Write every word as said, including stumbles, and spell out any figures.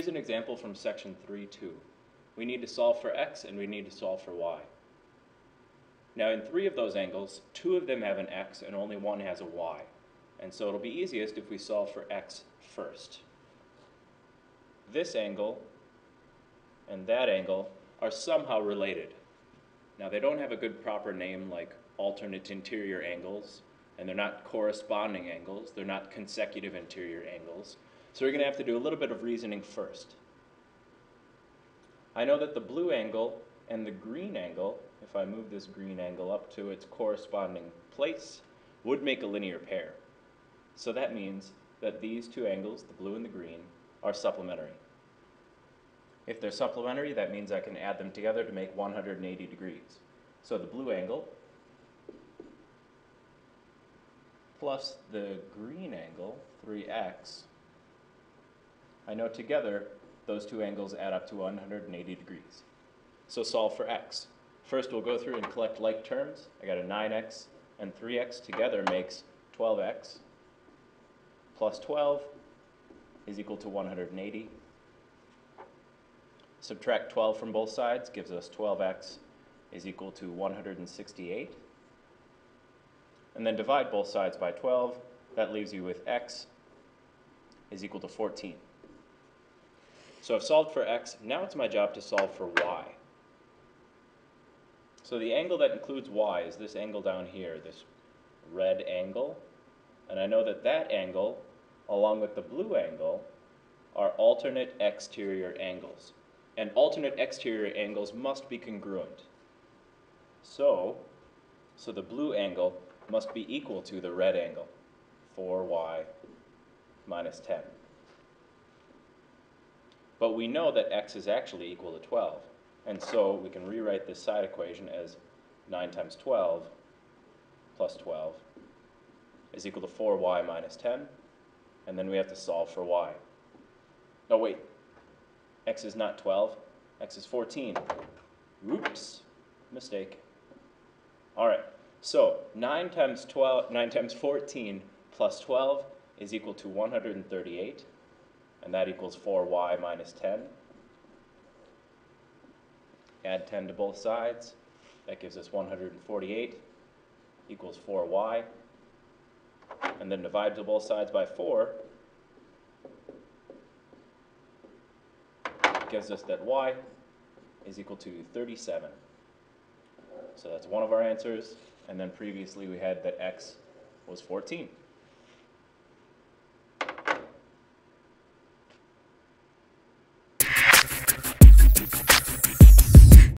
Here's an example from section three two. We need to solve for x and we need to solve for y. Now in three of those angles, two of them have an x and only one has a y. And so it'll be easiest if we solve for x first. This angle and that angle are somehow related. Now they don't have a good proper name like alternate interior angles, and they're not corresponding angles, they're not consecutive interior angles. So we're going to have to do a little bit of reasoning first. I know that the blue angle and the green angle, if I move this green angle up to its corresponding place, would make a linear pair. So that means that these two angles, the blue and the green, are supplementary. If they're supplementary, that means I can add them together to make one hundred eighty degrees. So the blue angle plus the green angle, three x, I know together those two angles add up to one hundred eighty degrees. So solve for x. First we'll go through and collect like terms. I got a nine x and three x together makes twelve x plus twelve is equal to one hundred eighty. Subtract twelve from both sides gives us twelve x is equal to one hundred sixty-eight. And then divide both sides by twelve. That leaves you with x is equal to fourteen. So I've solved for x. Now it's my job to solve for y. So the angle that includes y is this angle down here, this red angle. And I know that that angle, along with the blue angle, are alternate exterior angles. And alternate exterior angles must be congruent. So, so the blue angle must be equal to the red angle, four y minus ten. But we know that x is actually equal to twelve, and so we can rewrite this side equation as nine times twelve plus twelve is equal to four y minus ten, and then we have to solve for y. No, wait. X is not twelve, x is fourteen. Oops, mistake. All right, so nine times twelve, nine times fourteen plus twelve is equal to one hundred thirty-eight, and that equals four y minus ten. Add ten to both sides, that gives us one hundred forty-eight equals four y, and then divide to both sides by four, gives us that y is equal to thirty-seven. So that's one of our answers, and then previously we had that x was fourteen.